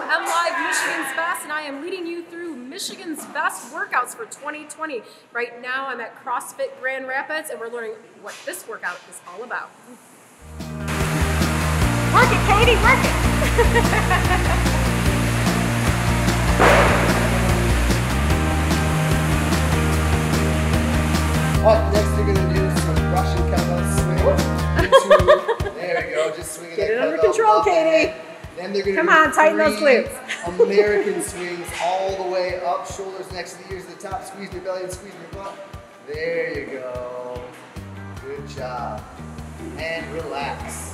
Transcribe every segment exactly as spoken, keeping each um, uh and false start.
auth-MLive Michigan's Best, and I am leading you through Michigan's best workouts for twenty twenty. Right now I'm at CrossFit Grand Rapids, and we're learning what this workout is all about. Work it, Katie, work it! Up next, you're gonna do some Russian kettlebell swings. There we go, just swinging. Get it under control, Katie. Then they're gonna Come do on, tighten those glutes. American swings all the way up, shoulders next to the ears at the top. Squeeze your belly and squeeze your butt. There you go. Good job. And relax.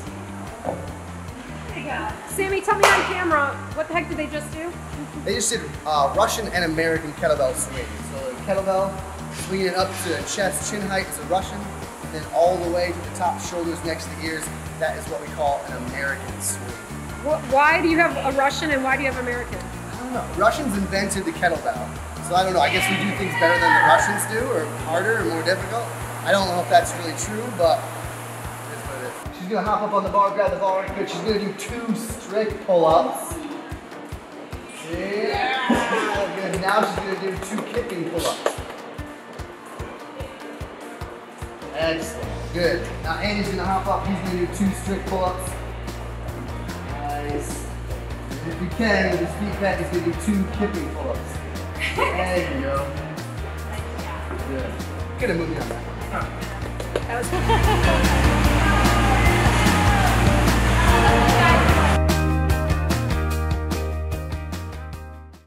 Sammy, tell me on camera, what the heck did they just do? They just did uh, Russian and American kettlebell swings. So the kettlebell, swinging it up to chest, chin height is a Russian, and then all the way to the top, shoulders next to the ears. That is what we call an American swing. Why do you have a Russian and why do you have American? I don't know. Russians invented the kettlebell. So I don't know. I guess we do things better than the Russians do, or harder, or more difficult. I don't know if that's really true, but it is what it is. She's going to hop up on the bar, grab the bar. Good. She's going to do two strict pull-ups. Yeah. Good. Now she's going to do two kicking pull-ups. Excellent. Good. Now Andy's going to hop up. He's going to do two strict pull-ups. Nice. And if you can, with his feet back, he's going to do two kicking pull-ups. There you go. Good. Good at moving on that. That was